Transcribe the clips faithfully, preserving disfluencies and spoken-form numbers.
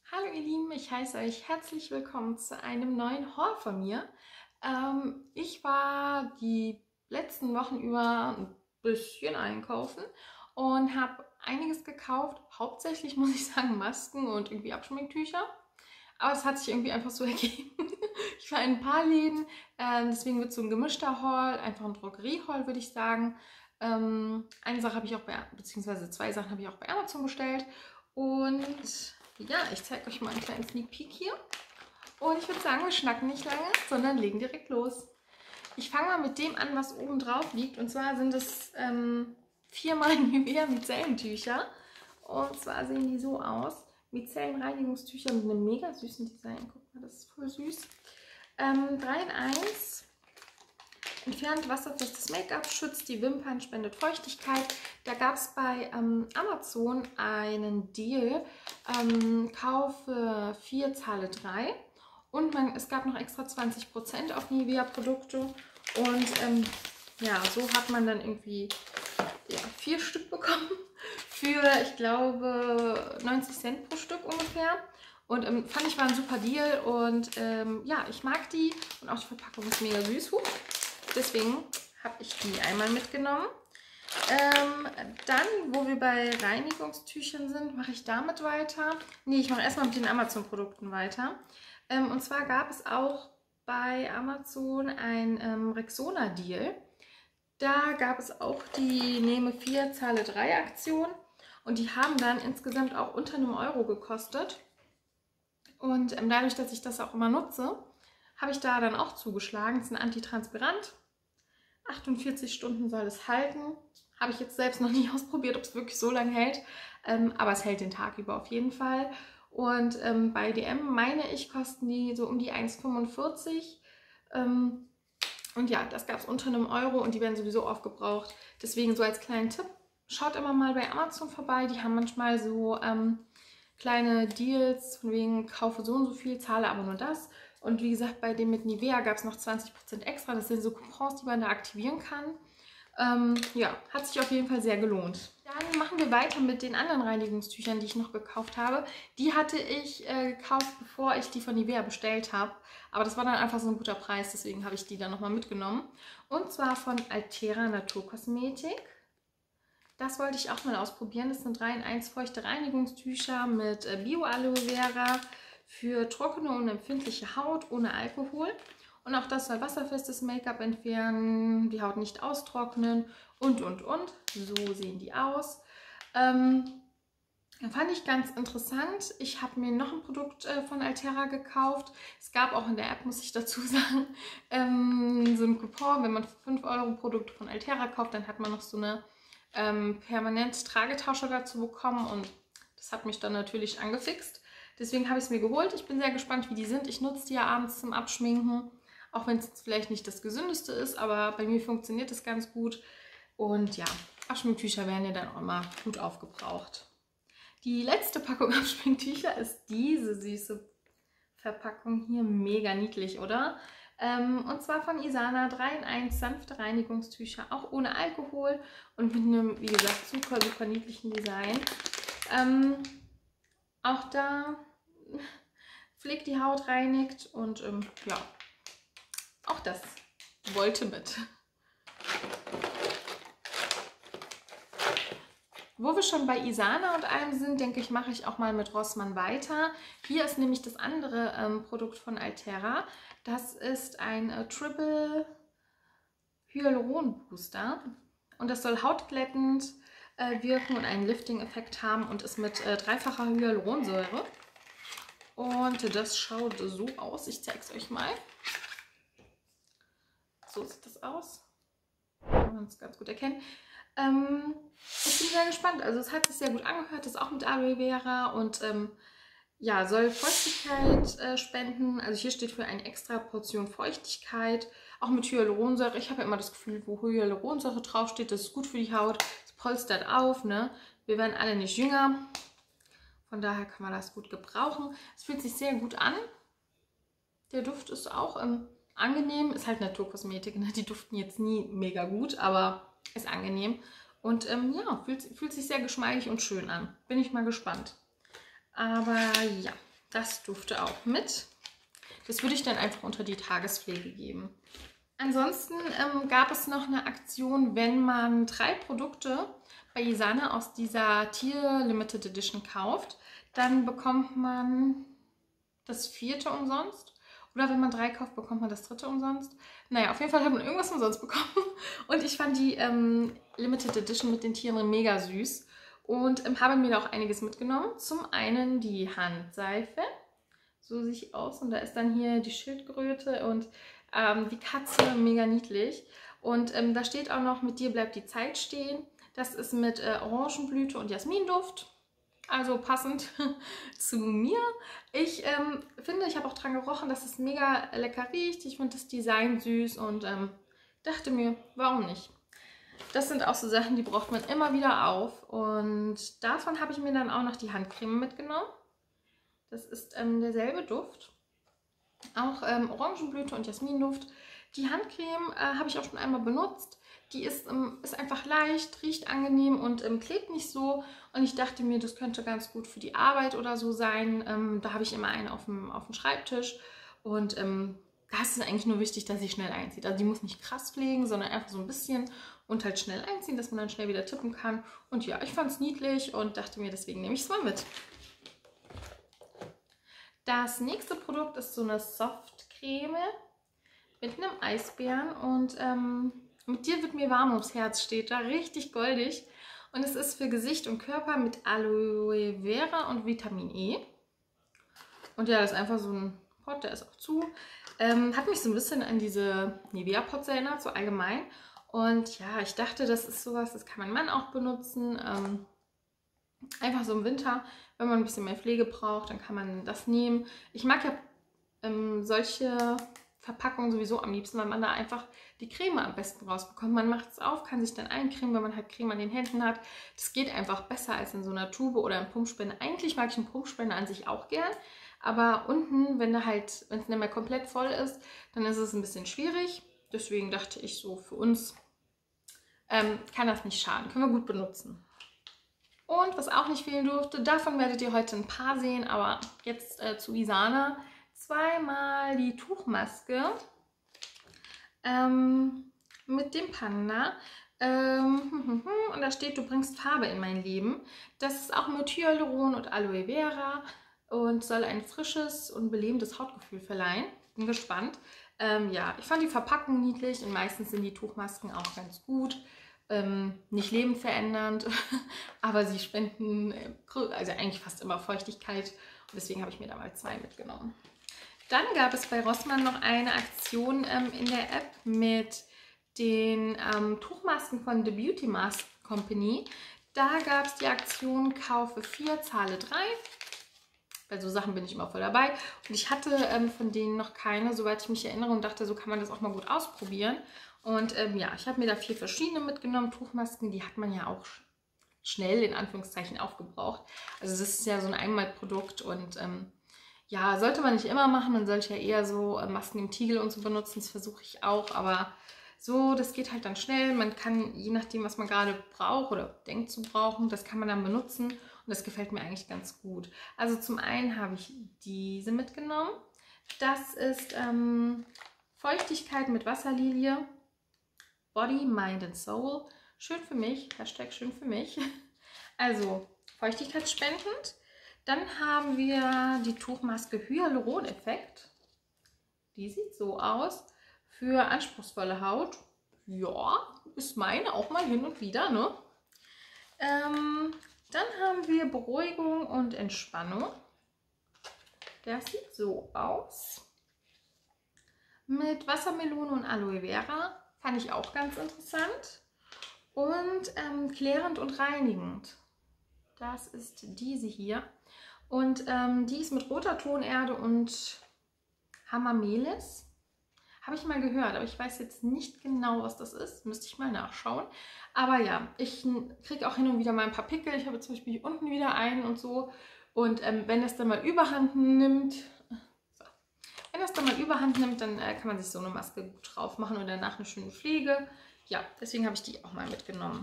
Hallo ihr Lieben, ich heiße euch herzlich willkommen zu einem neuen Haul von mir. Ähm, ich war die letzten Wochen über ein bisschen einkaufen und habe einiges gekauft. Hauptsächlich muss ich sagen Masken und irgendwie Abschminktücher. Aber es hat sich irgendwie einfach so ergeben. Ich war in ein paar Läden, äh, deswegen wird es so ein gemischter Haul, einfach ein Drogerie-Haul würde ich sagen. Ähm, eine Sache habe ich auch bei, beziehungsweise zwei Sachen habe ich auch bei Amazon bestellt. Und ja, ich zeige euch mal einen kleinen Sneak Peek hier. Und ich würde sagen, wir schnacken nicht lange, sondern legen direkt los. Ich fange mal mit dem an, was oben drauf liegt. Und zwar sind es ähm, viermal Nivea Micellentücher. Und zwar sehen die so aus. Micellenreinigungstücher mit einem mega süßen Design. Guck mal, das ist voll süß. Ähm, drei in eins. Entfernt wasserfestes Make-up, schützt die Wimpern, spendet Feuchtigkeit. Da gab es bei ähm, Amazon einen Deal. Ähm, kaufe vier, zahle drei. Und man, es gab noch extra zwanzig Prozent auf Nivea-Produkte. Und ähm, ja, so hat man dann irgendwie ja, vier Stück bekommen. Für, ich glaube, neunzig Cent pro Stück ungefähr. Und ähm, fand ich war ein super Deal. Und ähm, ja, ich mag die. Und auch die Verpackung ist mega süß. Huch. Deswegen habe ich die einmal mitgenommen. Ähm, dann, wo wir bei Reinigungstüchern sind, mache ich damit weiter. Nee, ich mache erstmal mit den Amazon-Produkten weiter. Ähm, und zwar gab es auch bei Amazon ein ähm, Rexona-Deal. Da gab es auch die Nehme vier, zahle drei Aktion. Und die haben dann insgesamt auch unter einem Euro gekostet. Und ähm, dadurch, dass ich das auch immer nutze, habe ich da dann auch zugeschlagen. Es ist ein Antitranspirant. achtundvierzig Stunden soll es halten. Habe ich jetzt selbst noch nicht ausprobiert, ob es wirklich so lange hält. Ähm, aber es hält den Tag über auf jeden Fall. Und ähm, bei D M, meine ich, kosten die so um die eins fünfundvierzig. Ähm, und ja, das gab es unter einem Euro und die werden sowieso aufgebraucht. Deswegen so als kleinen Tipp, schaut immer mal bei Amazon vorbei. Die haben manchmal so ähm, kleine Deals, von wegen kaufe so und so viel, zahle aber nur das. Und wie gesagt, bei dem mit Nivea gab es noch zwanzig Prozent extra. Das sind so Coupons, die man da aktivieren kann. Ähm, ja, hat sich auf jeden Fall sehr gelohnt. Dann machen wir weiter mit den anderen Reinigungstüchern, die ich noch gekauft habe. Die hatte ich äh, gekauft, bevor ich die von Nivea bestellt habe. Aber das war dann einfach so ein guter Preis, deswegen habe ich die dann nochmal mitgenommen. Und zwar von Altera Naturkosmetik. Das wollte ich auch mal ausprobieren. Das sind drei in eins feuchte Reinigungstücher mit äh, Bio-Aloe Vera für trockene und empfindliche Haut ohne Alkohol. Und auch das soll wasserfestes Make-up entfernen, die Haut nicht austrocknen und, und, und. So sehen die aus. Ähm, fand ich ganz interessant. Ich habe mir noch ein Produkt äh, von Altera gekauft. Es gab auch in der App, muss ich dazu sagen, ähm, so ein Coupon. Wenn man für fünf Euro Produkte von Altera kauft, dann hat man noch so eine ähm, permanent Tragetasche dazu bekommen. Und das hat mich dann natürlich angefixt. Deswegen habe ich es mir geholt. Ich bin sehr gespannt, wie die sind. Ich nutze die ja abends zum Abschminken. Auch wenn es jetzt vielleicht nicht das gesündeste ist, aber bei mir funktioniert es ganz gut. Und ja, Abschminktücher werden ja dann auch immer gut aufgebraucht. Die letzte Packung Abschminktücher ist diese süße Verpackung hier. Mega niedlich, oder? Ähm, und zwar von Isana drei in eins sanfte Reinigungstücher, auch ohne Alkohol und mit einem, wie gesagt, super, super niedlichen Design. Ähm, auch da pflegt die Haut, reinigt und ähm, ja, auch das wollte mit. Wo wir schon bei Isana und allem sind, denke ich, mache ich auch mal mit Rossmann weiter. Hier ist nämlich das andere ähm, Produkt von Altera. Das ist ein äh, Triple Hyaluron Booster. Und das soll hautglättend äh, wirken und einen Lifting-Effekt haben und ist mit äh, dreifacher Hyaluronsäure. Und das schaut so aus. Ich zeige es euch mal. So sieht das aus. Kann man es ganz gut erkennen. Ähm, ich bin sehr gespannt. Also es hat sich sehr gut angehört. Das ist auch mit Aloe Vera und ähm, ja, soll Feuchtigkeit äh, spenden. Also hier steht für eine extra Portion Feuchtigkeit. Auch mit Hyaluronsäure. Ich habe ja immer das Gefühl, wo Hyaluronsäure draufsteht, das ist gut für die Haut. Es polstert auf, ne? Wir werden alle nicht jünger. Von daher kann man das gut gebrauchen. Es fühlt sich sehr gut an. Der Duft ist auch ähm, angenehm. Ist halt Naturkosmetik, ne? Die duften jetzt nie mega gut, aber ist angenehm. Und ähm, ja, fühlt, fühlt sich sehr geschmeidig und schön an. Bin ich mal gespannt. Aber ja, das durfte auch mit. Das würde ich dann einfach unter die Tagespflege geben. Ansonsten ähm, gab es noch eine Aktion, wenn man drei Produkte bei Isane aus dieser Tier Limited Edition kauft, dann bekommt man das vierte umsonst. Oder wenn man drei kauft, bekommt man das dritte umsonst. Naja, auf jeden Fall hat man irgendwas umsonst bekommen. Und ich fand die ähm, Limited Edition mit den Tieren mega süß. Und ähm, habe mir da auch einiges mitgenommen. Zum einen die Handseife. So sieht sie aus. Und da ist dann hier die Schildkröte und ähm, die Katze, mega niedlich. Und ähm, da steht auch noch, mit dir bleibt die Zeit stehen. Das ist mit äh, Orangenblüte und Jasminduft. Also passend zu mir. Ich ähm, finde, ich habe auch dran gerochen, dass es mega lecker riecht. Ich finde das Design süß und ähm, dachte mir, warum nicht? Das sind auch so Sachen, die braucht man immer wieder auf. Und davon habe ich mir dann auch noch die Handcreme mitgenommen. Das ist ähm, derselbe Duft. Auch ähm, Orangenblüte und Jasminduft. Die Handcreme äh, habe ich auch schon einmal benutzt. Die ist, ähm, ist einfach leicht, riecht angenehm und ähm, klebt nicht so. Und ich dachte mir, das könnte ganz gut für die Arbeit oder so sein. Ähm, da habe ich immer eine auf dem, auf dem Schreibtisch. Und ähm, da ist es eigentlich nur wichtig, dass sie schnell einzieht. Also die muss nicht krass pflegen, sondern einfach so ein bisschen und halt schnell einziehen, dass man dann schnell wieder tippen kann. Und ja, ich fand es niedlich und dachte mir, deswegen nehme ich es mal mit. Das nächste Produkt ist so eine Softcreme mit einem Eisbären und ähm, mit dir wird mir warm ums Herz, steht da, richtig goldig. Und es ist für Gesicht und Körper mit Aloe Vera und Vitamin E. Und ja, das ist einfach so ein Pot, der ist auch zu. Ähm, hat mich so ein bisschen an diese Nivea-Pots erinnert, so allgemein. Und ja, ich dachte, das ist sowas, das kann mein Mann auch benutzen. Ähm, einfach so im Winter, wenn man ein bisschen mehr Pflege braucht, dann kann man das nehmen. Ich mag ja ähm, solche Verpackung sowieso am liebsten, weil man da einfach die Creme am besten rausbekommt. Man macht es auf, kann sich dann eincremen, wenn man halt Creme an den Händen hat. Das geht einfach besser als in so einer Tube oder im Pumpspender. Eigentlich mag ich einen Pumpspender an sich auch gern, aber unten, wenn da halt, wenn es nicht mehr komplett voll ist, dann ist es ein bisschen schwierig. Deswegen dachte ich so, für uns ähm, kann das nicht schaden. Können wir gut benutzen. Und was auch nicht fehlen durfte, davon werdet ihr heute ein paar sehen, aber jetzt äh, zu Isane. Zweimal die Tuchmaske ähm, mit dem Panda. Ähm, und da steht, du bringst Farbe in mein Leben. Das ist auch mit Hyaluron und Aloe Vera und soll ein frisches und belebendes Hautgefühl verleihen. Bin gespannt. Ähm, ja, ich fand die Verpackung niedlich und meistens sind die Tuchmasken auch ganz gut. Ähm, nicht lebensverändernd, aber sie spenden also eigentlich fast immer Feuchtigkeit. Und deswegen habe ich mir da mal zwei mitgenommen. Dann gab es bei Rossmann noch eine Aktion ähm, in der App mit den ähm, Tuchmasken von The Beauty Mask Company. Da gab es die Aktion Kaufe vier, zahle drei. Bei so Sachen bin ich immer voll dabei. Und ich hatte ähm, von denen noch keine, soweit ich mich erinnere, und dachte, so kann man das auch mal gut ausprobieren. Und ähm, ja, ich habe mir da vier verschiedene mitgenommen. Tuchmasken, die hat man ja auch schnell in Anführungszeichen aufgebraucht. Also das ist ja so ein Einmalprodukt und ähm, ja, sollte man nicht immer machen, man sollte ja eher so Masken im Tiegel und so benutzen, das versuche ich auch, aber so, das geht halt dann schnell, man kann, je nachdem, was man gerade braucht oder denkt zu brauchen, das kann man dann benutzen und das gefällt mir eigentlich ganz gut. Also zum einen habe ich diese mitgenommen, das ist ähm, Feuchtigkeit mit Wasserlilie, Body, Mind and Soul, schön für mich, Hashtag schön für mich, also feuchtigkeitsspendend. Dann haben wir die Tuchmaske Hyaluron-Effekt. Die sieht so aus. Für anspruchsvolle Haut. Ja, ist meine auch mal hin und wieder, ne? Ähm, dann haben wir Beruhigung und Entspannung. Das sieht so aus. Mit Wassermelone und Aloe Vera. Fand ich auch ganz interessant. Und ähm, klärend und reinigend. Das ist diese hier. Und ähm, die ist mit roter Tonerde und Hamamelis. Habe ich mal gehört, aber ich weiß jetzt nicht genau, was das ist. Müsste ich mal nachschauen. Aber ja, ich kriege auch hin und wieder mal ein paar Pickel. Ich habe zum Beispiel hier unten wieder einen und so. Und ähm, wenn das dann mal Überhand nimmt, so. wenn das dann mal Überhand nimmt, dann äh, kann man sich so eine Maske gut drauf machen und danach eine schöne Pflege. Ja, deswegen habe ich die auch mal mitgenommen.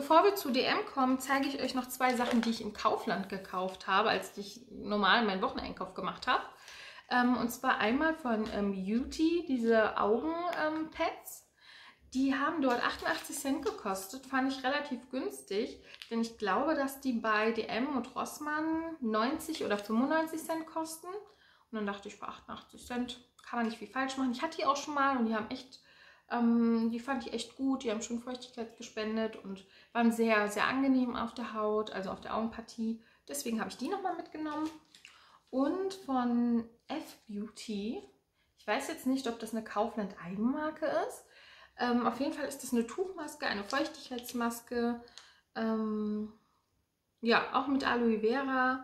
bevor wir zu D M kommen, zeige ich euch noch zwei Sachen, die ich im Kaufland gekauft habe, als ich normal meinen Wocheneinkauf gemacht habe. Ähm, und zwar einmal von ähm, Beauty, diese Augenpads. Ähm, die haben dort achtundachtzig Cent gekostet, fand ich relativ günstig, denn ich glaube, dass die bei D M und Rossmann neunzig oder fünfundneunzig Cent kosten. Und dann dachte ich, für achtundachtzig Cent kann man nicht viel falsch machen. Ich hatte die auch schon mal und die haben echt, ähm, die fand ich echt gut. Die haben schon Feuchtigkeit gespendet und waren sehr, sehr angenehm auf der Haut, also auf der Augenpartie. Deswegen habe ich die nochmal mitgenommen. Und von F-Beauty, ich weiß jetzt nicht, ob das eine Kaufland-Eigenmarke ist. Ähm, auf jeden Fall ist das eine Tuchmaske, eine Feuchtigkeitsmaske. Ähm, ja, auch mit Aloe Vera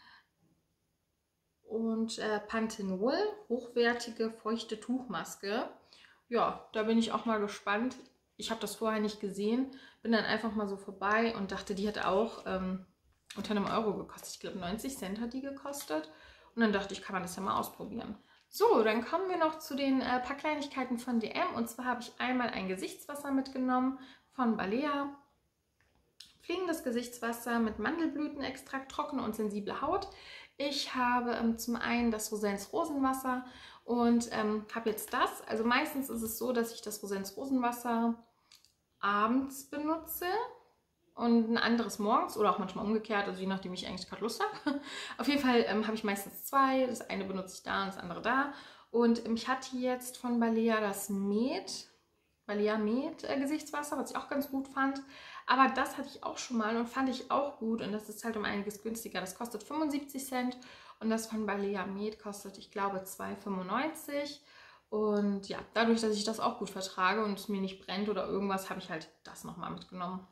und äh, Panthenol, hochwertige feuchte Tuchmaske. Ja, da bin ich auch mal gespannt. Ich habe das vorher nicht gesehen, bin dann einfach mal so vorbei und dachte, die hat auch ähm, unter einem Euro gekostet. Ich glaube, neunzig Cent hat die gekostet. Und dann dachte ich, kann man das ja mal ausprobieren. So, dann kommen wir noch zu den äh, paar Kleinigkeiten von D M. Und zwar habe ich einmal ein Gesichtswasser mitgenommen von Balea. Fliegendes Gesichtswasser mit Mandelblütenextrakt, trockene und sensible Haut. Ich habe ähm, zum einen das Rosens Rosenwasser und ähm, habe jetzt das. Also meistens ist es so, dass ich das Rosens Rosenwasser abends benutze und ein anderes morgens oder auch manchmal umgekehrt, also je nachdem, wie ich eigentlich gerade Lust habe. Auf jeden Fall ähm, habe ich meistens zwei. Das eine benutze ich da und das andere da. Und ähm, ich hatte jetzt von Balea das Med, Balea Med äh, Gesichtswasser, was ich auch ganz gut fand. Aber das hatte ich auch schon mal und fand ich auch gut und das ist halt um einiges günstiger. Das kostet fünfundsiebzig Cent und das von Balea Med kostet, ich glaube, zwei fünfundneunzig. Und ja, dadurch, dass ich das auch gut vertrage und es mir nicht brennt oder irgendwas, habe ich halt das nochmal mitgenommen.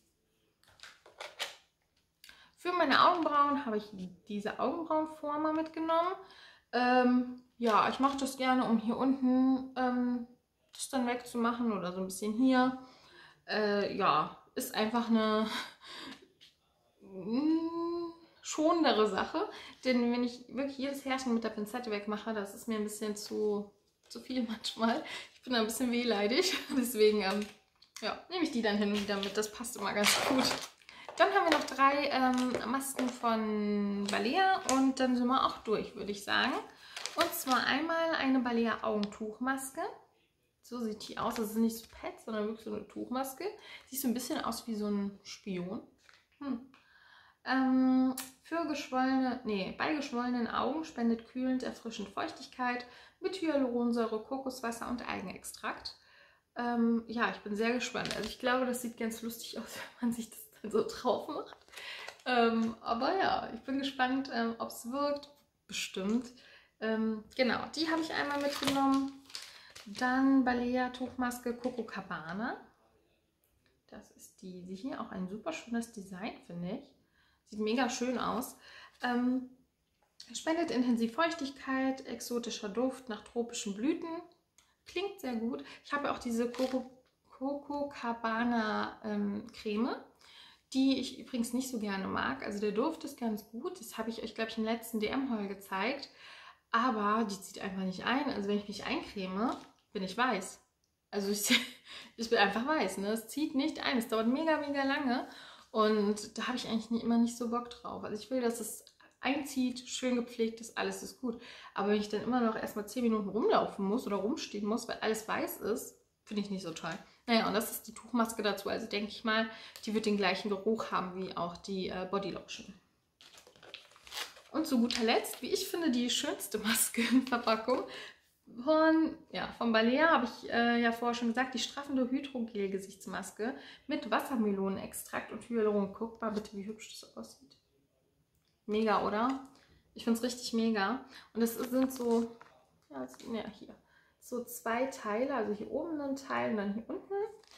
Für meine Augenbrauen habe ich diese Augenbrauenformer mitgenommen. Ähm, ja, ich mache das gerne, um hier unten ähm, das dann wegzumachen oder so ein bisschen hier. Äh, ja, ist einfach eine schonendere Sache, denn wenn ich wirklich jedes Härchen mit der Pinzette wegmache, das ist mir ein bisschen zu, zu viel manchmal. Ich bin da ein bisschen wehleidig, deswegen ähm, ja, nehme ich die dann hin und wieder mit, das passt immer ganz gut. Dann haben wir noch drei ähm, Masken von Balea und dann sind wir auch durch, würde ich sagen. Und zwar einmal eine Balea Augentuchmaske. So sieht die aus. Das ist nicht so Pads, sondern wirklich so eine Tuchmaske. Sieht so ein bisschen aus wie so ein Spion. Hm. Ähm, für geschwollene, nee, bei geschwollenen Augen spendet kühlend, erfrischend Feuchtigkeit mit Hyaluronsäure, Kokoswasser und Eigenextrakt. Ähm, ja, ich bin sehr gespannt. Also ich glaube, das sieht ganz lustig aus, wenn man sich das dann so drauf macht. Ähm, aber ja, ich bin gespannt, ähm, ob es wirkt. Bestimmt. Ähm, genau, die habe ich einmal mitgenommen. Dann Balea Tuchmaske Coco Cabana. Das ist diese hier. Auch ein super schönes Design, finde ich. Sieht mega schön aus. Ähm, spendet intensiv Feuchtigkeit, exotischer Duft nach tropischen Blüten. Klingt sehr gut. Ich habe auch diese Coco, Coco Cabana ähm, Creme, die ich übrigens nicht so gerne mag. Also der Duft ist ganz gut. Das habe ich euch, glaube ich, im letzten D M-Haul gezeigt. Aber die zieht einfach nicht ein. Also wenn ich mich eincreme, bin ich weiß. Also ich, ich bin einfach weiß. Ne? Es zieht nicht ein. Es dauert mega, mega lange. Und da habe ich eigentlich nie, immer nicht so Bock drauf. Also ich will, dass es einzieht, schön gepflegt ist, alles ist gut. Aber wenn ich dann immer noch erstmal zehn Minuten rumlaufen muss oder rumstehen muss, weil alles weiß ist, finde ich nicht so toll. Naja, und das ist die Tuchmaske dazu. Also denke ich mal, die wird den gleichen Geruch haben wie auch die äh, Bodylotion. Und zu guter Letzt, wie ich finde, die schönste Maskenverpackung von, ja, von Balea, habe ich äh, ja vorher schon gesagt, die straffende Hydrogel-Gesichtsmaske mit Wassermelonenextrakt und Hyaluron. Guckt mal bitte, wie hübsch das aussieht. Mega, oder? Ich finde es richtig mega. Und es sind so, ja, ja, hier, so zwei Teile, also hier oben ein Teil und dann hier unten.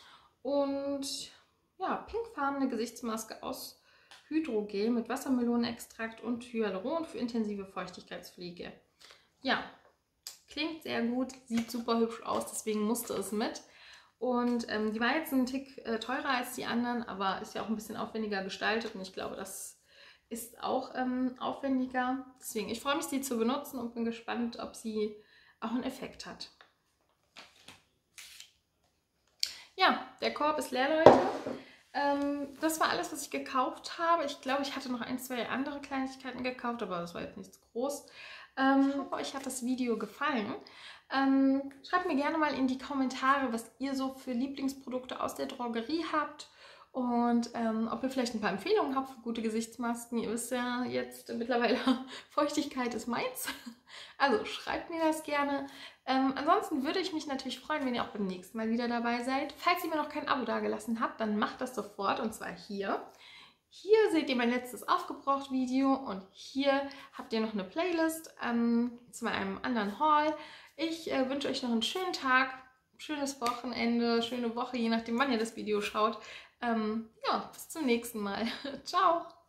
Und ja, pinkfarbene Gesichtsmaske aus Hydrogel mit Wassermelonenextrakt und Hyaluron für intensive Feuchtigkeitspflege. Ja, klingt sehr gut, sieht super hübsch aus, deswegen musste es mit. Und ähm, die war jetzt ein Tick äh, teurer als die anderen, aber ist ja auch ein bisschen aufwendiger gestaltet und ich glaube, das ist auch ähm, aufwendiger. Deswegen, ich freue mich, sie zu benutzen und bin gespannt, ob sie auch einen Effekt hat. Ja, der Korb ist leer, Leute. Ähm, das war alles, was ich gekauft habe. Ich glaube, ich hatte noch ein, zwei andere Kleinigkeiten gekauft, aber das war jetzt nichts groß. Ähm, ich hoffe, euch hat das Video gefallen. Ähm, schreibt mir gerne mal in die Kommentare, was ihr so für Lieblingsprodukte aus der Drogerie habt und ähm, ob ihr vielleicht ein paar Empfehlungen habt für gute Gesichtsmasken. Ihr wisst ja jetzt mittlerweile, Feuchtigkeit ist meins. Also schreibt mir das gerne. Ähm, ansonsten würde ich mich natürlich freuen, wenn ihr auch beim nächsten Mal wieder dabei seid. Falls ihr mir noch kein Abo dagelassen habt, dann macht das sofort, und zwar hier. Hier seht ihr mein letztes Aufgebraucht-Video und hier habt ihr noch eine Playlist ähm, zu einem anderen Haul. Ich äh, wünsche euch noch einen schönen Tag, schönes Wochenende, schöne Woche, je nachdem, wann ihr das Video schaut. Ähm, ja, bis zum nächsten Mal. Ciao!